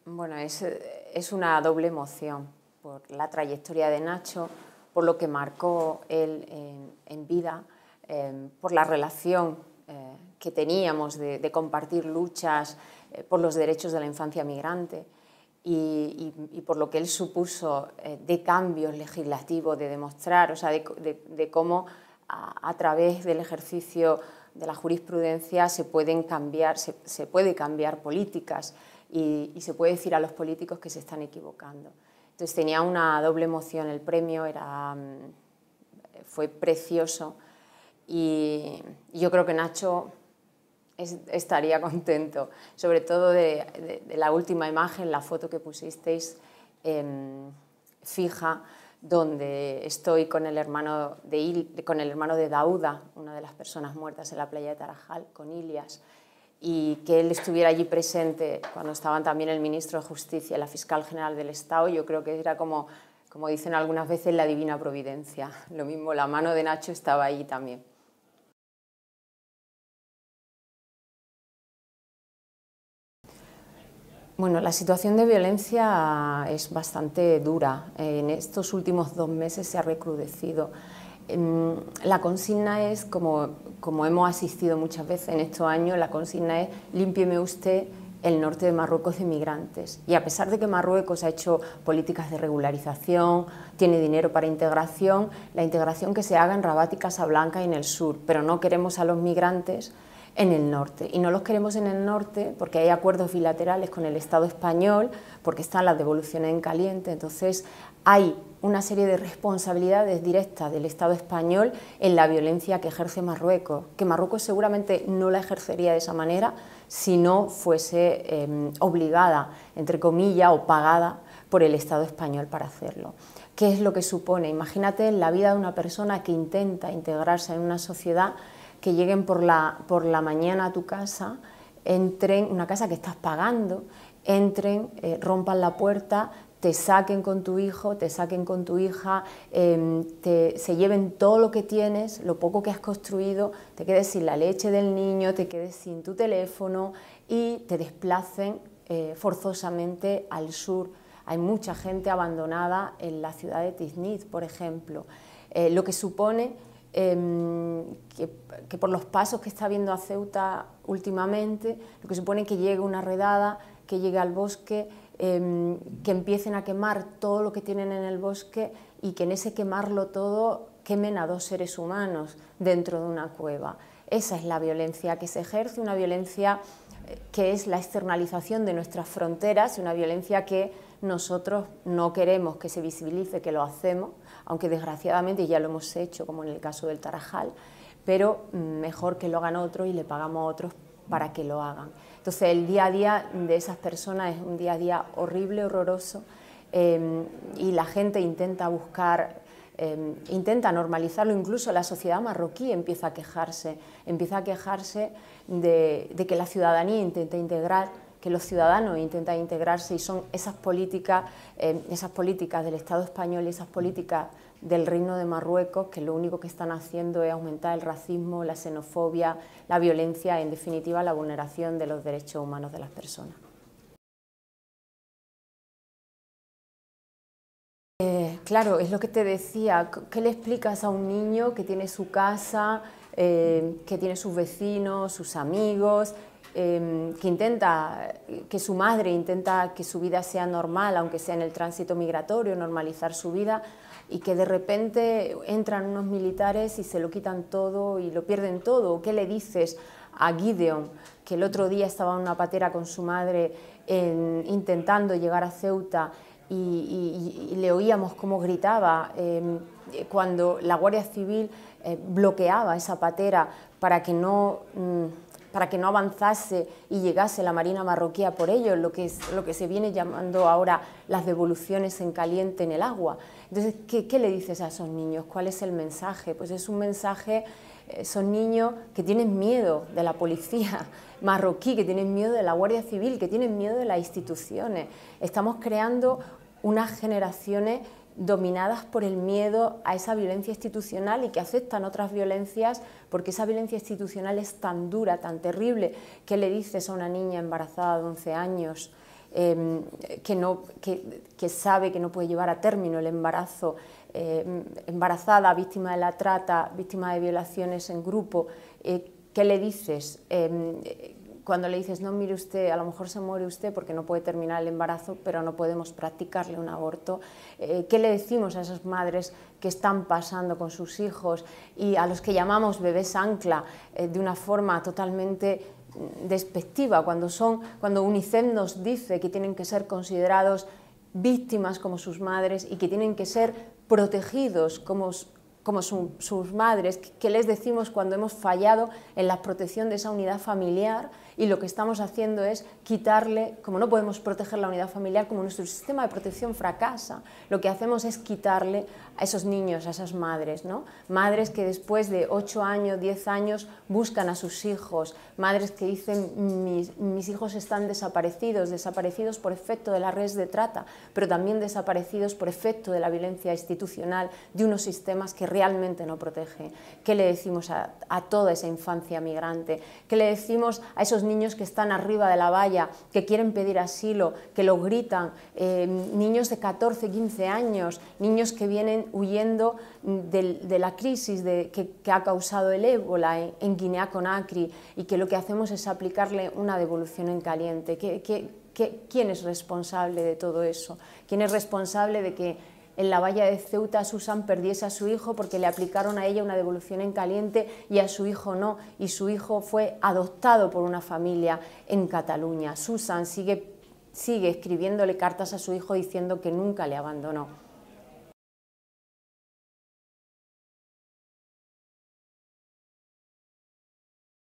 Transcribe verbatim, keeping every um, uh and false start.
Bueno, es, es una doble emoción por la trayectoria de Nacho, por lo que marcó él en, en vida, eh, por la relación eh, que teníamos de, de compartir luchas eh, por los derechos de la infancia migrante y, y, y por lo que él supuso eh, de cambios legislativos, de demostrar, o sea, de, de, de cómo a, a través del ejercicio de la jurisprudencia se pueden cambiar, se, se puede cambiar políticas y, y se puede decir a los políticos que se están equivocando. Entonces tenía una doble emoción, el premio era, fue precioso y yo creo que Nacho es, estaría contento, sobre todo de, de, de la última imagen, la foto que pusisteis eh, fija, donde estoy con el, hermano de Il, con el hermano de Dauda, una de las personas muertas en la playa de Tarajal, con Ilias, y que él estuviera allí presente cuando estaban también el ministro de Justicia y la fiscal general del Estado, yo creo que era como, como dicen algunas veces, la divina providencia. Lo mismo, la mano de Nacho estaba allí también. Bueno, la situación de violencia es bastante dura. En estos últimos dos meses se ha recrudecido. La consigna es, como, como hemos asistido muchas veces en estos años, la consigna es límpieme usted el norte de Marruecos de migrantes. Y a pesar de que Marruecos ha hecho políticas de regularización, tiene dinero para integración, la integración que se haga en Rabat y Casablanca y en el sur, pero no queremos a los migrantes en el norte. Y no los queremos en el norte porque hay acuerdos bilaterales con el Estado español, porque están las devoluciones en caliente, entonces hay una serie de responsabilidades directas del Estado español en la violencia que ejerce Marruecos, que Marruecos seguramente no la ejercería de esa manera si no fuese eh, obligada, entre comillas, o pagada por el Estado español para hacerlo. ¿Qué es lo que supone? Imagínate la vida de una persona que intenta integrarse en una sociedad, que lleguen por la, por la mañana a tu casa, entren, una casa que estás pagando, entren, eh, rompan la puerta, te saquen con tu hijo, te saquen con tu hija, eh, te, se lleven todo lo que tienes, lo poco que has construido, te quedes sin la leche del niño, te quedes sin tu teléfono y te desplacen eh, forzosamente al sur. Hay mucha gente abandonada en la ciudad de Tiznit, por ejemplo, eh, lo que supone eh, que, que por los pasos que está habiendo a Ceuta últimamente, lo que supone que llegue una redada, que llegue al bosque, Eh, que empiecen a quemar todo lo que tienen en el bosque y que en ese quemarlo todo quemen a dos seres humanos dentro de una cueva. Esa es la violencia que se ejerce, una violencia que es la externalización de nuestras fronteras, una violencia que nosotros no queremos que se visibilice, que lo hacemos, aunque desgraciadamente ya lo hemos hecho, como en el caso del Tarajal, pero mejor que lo hagan otros y le pagamos a otros para que lo hagan. Entonces el día a día de esas personas es un día a día horrible, horroroso, eh, y la gente intenta buscar, eh, intenta normalizarlo, incluso la sociedad marroquí empieza a quejarse, empieza a quejarse de, de que la ciudadanía intenta integrar, que los ciudadanos intentan integrarse y son esas políticas, eh, esas políticas del Estado español y esas políticas del Reino de Marruecos que lo único que están haciendo es aumentar el racismo, la xenofobia, la violencia, en definitiva la vulneración de los derechos humanos de las personas. Eh, claro, es lo que te decía, ¿qué le explicas a un niño que tiene su casa, eh, que tiene sus vecinos, sus amigos, eh, que intenta, que su madre intenta que su vida sea normal, aunque sea en el tránsito migratorio, normalizar su vida, y que de repente entran unos militares y se lo quitan todo y lo pierden todo? ¿Qué le dices a Gideon, que el otro día estaba en una patera con su madre en, intentando llegar a Ceuta y, y, y le oíamos cómo gritaba eh, cuando la Guardia Civil eh, bloqueaba esa patera para que no... Mm, para que no avanzase y llegase la Marina marroquí a por ellos, lo que, es, lo que se viene llamando ahora las devoluciones en caliente en el agua? Entonces, ¿qué, qué le dices a esos niños? ¿Cuál es el mensaje? Pues es un mensaje, eh, son niños que tienen miedo de la policía marroquí, que tienen miedo de la Guardia Civil, que tienen miedo de las instituciones. Estamos creando unas generaciones dominadas por el miedo a esa violencia institucional y que aceptan otras violencias porque esa violencia institucional es tan dura, tan terrible. ¿Qué le dices a una niña embarazada de once años eh, que, no, que, que sabe que no puede llevar a término el embarazo, eh, embarazada, víctima de la trata, víctima de violaciones en grupo, eh, ¿qué le dices? Eh, cuando le dices, no, mire usted, a lo mejor se muere usted porque no puede terminar el embarazo, pero no podemos practicarle un aborto. Eh, ¿Qué le decimos a esas madres que están pasando con sus hijos y a los que llamamos bebés ancla eh, de una forma totalmente despectiva, cuando, son, cuando UNICEF nos dice que tienen que ser considerados víctimas como sus madres y que tienen que ser protegidos como como su, sus madres? ¿Qué les decimos cuando hemos fallado en la protección de esa unidad familiar y lo que estamos haciendo es quitarle, como no podemos proteger la unidad familiar, como nuestro sistema de protección fracasa, lo que hacemos es quitarle a esos niños, a esas madres, ¿no? Madres que después de ocho años, diez años buscan a sus hijos, madres que dicen mis, mis hijos están desaparecidos, desaparecidos por efecto de las redes de trata, pero también desaparecidos por efecto de la violencia institucional de unos sistemas que realmente no protegen. ¿Qué le decimos a, a toda esa infancia migrante? ¿Qué le decimos a esos niños que están arriba de la valla, que quieren pedir asilo, que lo gritan, eh, niños de catorce, quince años, niños que vienen huyendo de, de la crisis de, que, que ha causado el ébola en, en Guinea-Conakry y que lo que hacemos es aplicarle una devolución en caliente? ¿Qué, qué, qué, ¿Quién es responsable de todo eso? ¿Quién es responsable de que en la valla de Ceuta Susan perdiese a su hijo porque le aplicaron a ella una devolución en caliente y a su hijo no, y su hijo fue adoptado por una familia en Cataluña? Susan sigue, sigue escribiéndole cartas a su hijo diciendo que nunca le abandonó.